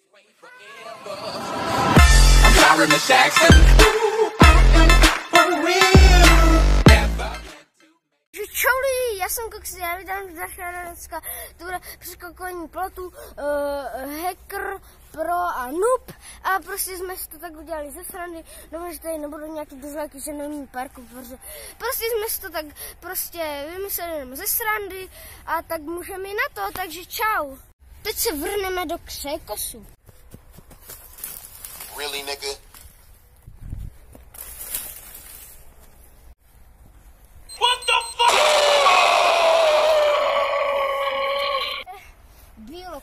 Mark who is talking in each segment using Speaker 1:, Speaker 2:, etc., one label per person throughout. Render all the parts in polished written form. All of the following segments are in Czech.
Speaker 1: Čau lidi, já jsem Koxy, já vítám Dašara dneska, to bude přeskakování plotu, hacker, pro a noob a prostě jsme si to tak udělali ze srandy, doufám, že tady nebudou nějaký dozláky, že nevím parku, protože prostě jsme si to tak prostě vymysleli jenom ze srandy a tak můžeme i na to, takže čau. Teď se vrhneme do křekosu.
Speaker 2: Really, nigga? What the fuck?
Speaker 1: Bílok,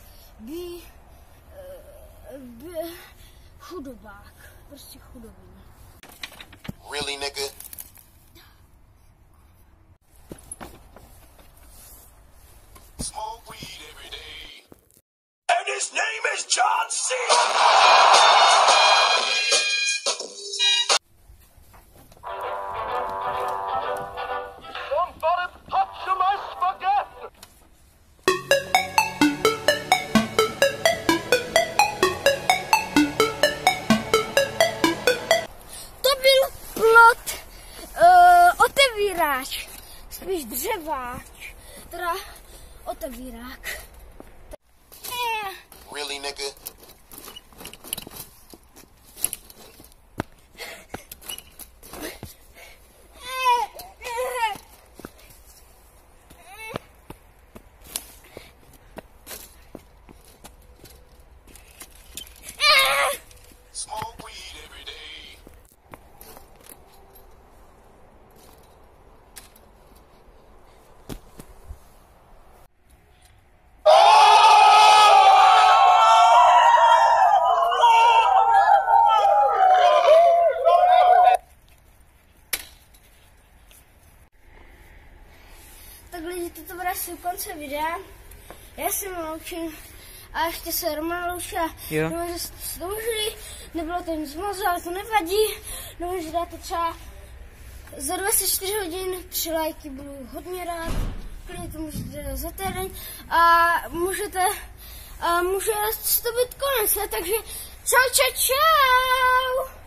Speaker 1: chudobák, prostě chudobný.
Speaker 2: Really, nigga? Smoke weed every day. And his name is John C. Somebody touch my spaghetti.
Speaker 1: To byl plot otevíráč, spíš dřeváč, teda otevírák.
Speaker 2: Really, nigga? Smoke weed every day.
Speaker 1: Tak lidi, toto bude asi u konce videa. Já se loučím a ještě se Roman loučí a doufám, že jste se doužili. Nebylo to nic moc, ale to nevadí. Doufám, že dáte třeba za 24 hodin 3 lajky, budu hodně rád. Klidně to můžete dát za týden a může to být konec, takže čau, čau, čau!